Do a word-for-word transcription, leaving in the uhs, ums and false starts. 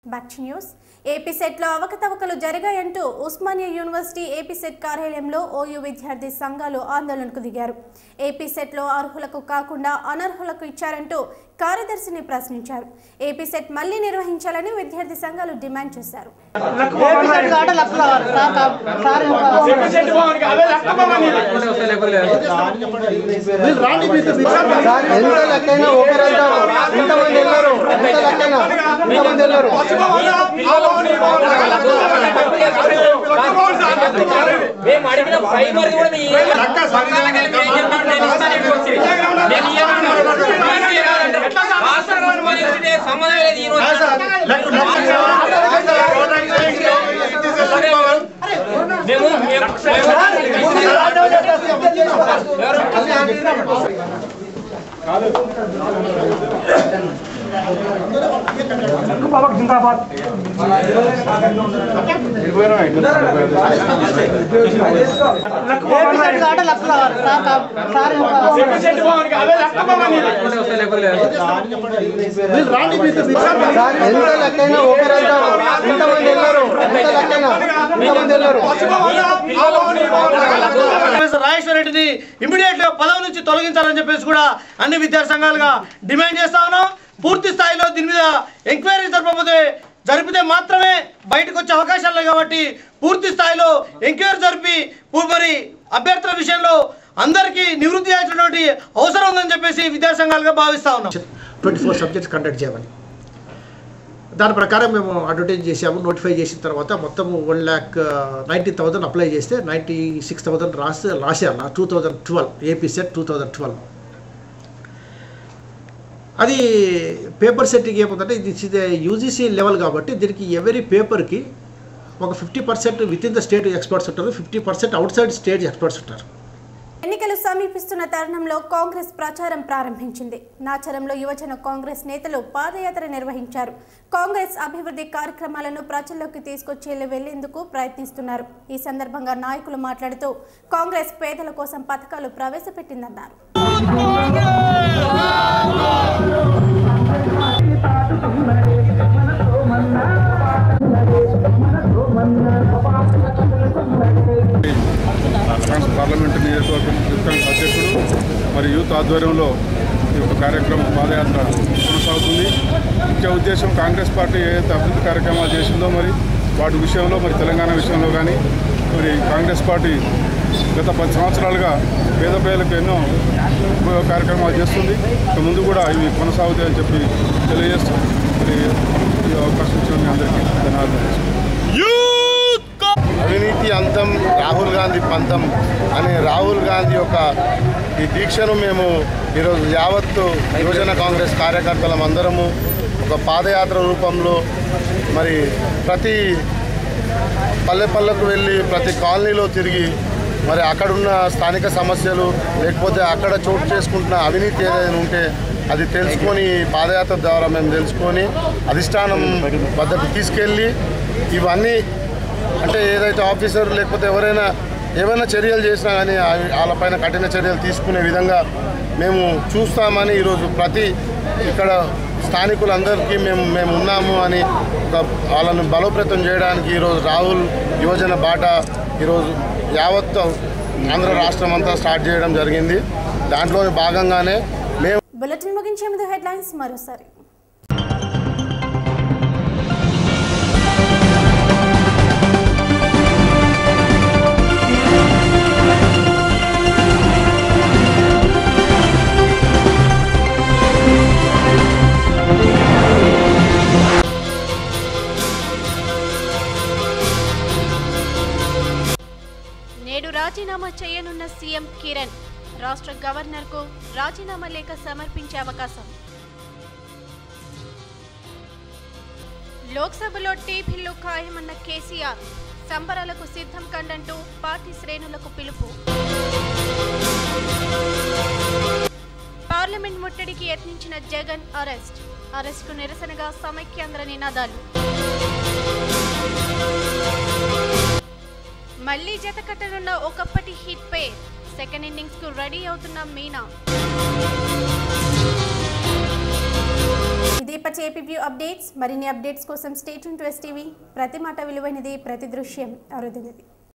Back to news. AP సెట్లో అవకతవకలు జరిగాయంటూ ఉస్మానియా యూనివర్సిటీ ఏపీ సెట్ కార్యాలయంలో ఓయూ విద్యార్థి సంఘాలు ఆందోళనకు దిగారు. ఏపీ సెట్లో అర్హులకు కాకుండా అనర్హులకు ఇచ్చారంటూ కార్యదర్శిని ప్రశ్నించారు. ఏపీ సెట్ మళ్లీ నిర్వహించాలని విద్యార్థి సంఘాలు డిమాండ్ చేశారు. जिंदाबाद రాజేశ్వరరెడ్డిని ఇమిడియట్ గా పదవి నుంచి తొలగించాలని చెప్పేసి కూడా అన్ని విద్యార్థి సంఘాలుగా డిమాండ్ చేస్తా ఉన్నాం. పూర్తి స్థాయిలో దీని మీద ఎంక్వైరీ జరపకపోతే జరిపితే మాత్రమే బయటకు వచ్చే అవకాశాలు ఉన్నాయి. కాబట్టి పూర్తి స్థాయిలో ఎంక్వైరీ జరిపి మరి అభ్యర్థుల విషయంలో అందరికీ నివృత్తి చేయాల్సినటువంటి అవసరం ఉందని చెప్పేసి విద్యార్థి సంఘాలుగా భావిస్తా ఉన్నాం. ట్వంటీ ఫోర్ సబ్జెక్ట్స్ కండక్ట్ చేయమని దాని ప్రకారం మేము అడ్వర్టైజ్ చేసాము. నోటిఫై చేసిన తర్వాత మొత్తం one lakh ninety thousand apply చేస్తే నైంటీ సిక్స్ థౌజండ్ రాసి రాశాను two thousand twelve AP SET two thousand twelve అది పేపర్ సెట్టింగ్ ఏముందంటే ఇది యూజీసీ లెవెల్ కాబట్టి దీనికి ఎవరీ పేపర్కి ఒక fifty percent within the state experts ఉంటారు, fifty percent outside state experts ఉంటారు. ఎన్నికలు సమీపిస్తున్న తరుణంలో కాంగ్రెస్ ప్రచారం ప్రారంభించింది. నాచరంలో యువజన కాంగ్రెస్ నేతలు పాదయాత్ర నిర్వహించారు. కాంగ్రెస్ అభివృద్ధి కార్యక్రమాలను ప్రజల్లోకి తీసుకొచ్చి వెళ్లేందుకు ప్రయత్నిస్తున్నారు. ఈ సందర్భంగా నాయకులు మాట్లాడుతూ కాంగ్రెస్ పేదల కోసం పథకాలు ప్రవేశపెట్టిందన్నారు. పార్లమెంటు నియోజకవర్గం కాంగ్రెస్ అధ్యక్షుడు మరి యూత్ ఆధ్వర్యంలో ఈ యొక్క కార్యక్రమం పాదయాత్ర కొనసాగుతుంది. ముఖ్య ఉద్దేశం కాంగ్రెస్ పార్టీ ఏదైతే అభివృద్ధి కార్యక్రమాలు చేసిందో మరి వాటి విషయంలో మరి తెలంగాణ విషయంలో కానీ మరి కాంగ్రెస్ పార్టీ గత పది సంవత్సరాలుగా పేద ప్రజలకు ఎన్నో ఉపయోగ కార్యక్రమాలు చేస్తుంది. ముందు కూడా ఇవి కొనసాగుతాయని చెప్పి తెలియజేస్తూ మరి ఈ అవకాశం ఇచ్చిన మీ అందరికీ ధన్యవాదాలు. అవినీతి అంతం రాహుల్ గాంధీ పంతం అనే రాహుల్ గాంధీ యొక్క ఈ దీక్షను మేము ఈరోజు యావత్తు యువజన కాంగ్రెస్ కార్యకర్తలం అందరము ఒక పాదయాత్ర రూపంలో మరి ప్రతి పల్లె పల్లెకు వెళ్ళి ప్రతి కాలనీలో తిరిగి మరి అక్కడున్న స్థానిక సమస్యలు లేకపోతే అక్కడ చోటు చేసుకుంటున్న అవినీతి ఏదైనా ఉంటే అది తెలుసుకొని పాదయాత్ర ద్వారా మేము తెలుసుకొని అధిష్టానం వద్దకు తీసుకెళ్ళి ఇవన్నీ అంటే ఏదైతే ఆఫీసర్ లేకపోతే ఎవరైనా ఏమైనా చర్యలు చేసినా కానీ వాళ్ళపైన కఠిన చర్యలు తీసుకునే విధంగా మేము చూస్తామని ఈరోజు ప్రతి ఇక్కడ స్థానికులందరికీ మేము మేము ఉన్నాము అని ఒక వాళ్ళను బలోపేతం చేయడానికి ఈరోజు రాహుల్ యువజన బాట ఈరోజు యావత్ ఆంధ్ర రాష్ట్రం అంతా స్టార్ట్ చేయడం జరిగింది. దాంట్లో భాగంగానే మేము బులెటిన్ ముగించే ముందు హెడ్లైన్స్ మరోసారి. నేడు రాజీనామా చేయనున్న సీఎం కిరణ్ రాష్ట్ర గవర్నర్కు రాజీనామా లేఖ సమర్పించే అవకాశం. లోక్సభలో టీ బిల్లు ఖాయమన్న కేసీఆర్ సంబరాలకు సిద్ధం కండంటూ పార్టీ శ్రేణులకు పిలుపు. పార్లమెంట్ ముట్టడికి యత్నించిన జగన్ అరెస్ట్ అరెస్టు నిరసనగా సమైక్యాంధ్ర నినాదాలు. మళ్లీ జత కట్టనున్న ఒకప్పటి హిట్ పేర్ సెకండ్ ఇన్నింగ్స్ కు రెడీ అవుతున్న మీనా. దీపచ్ ఏపీ వ్యూ అప్డేట్స్. మరిన్ని అప్డేట్స్ కోసం stay tune to S TV. ప్రతి మాట విలువైనది, ప్రతి దృశ్యం అరుదైనది.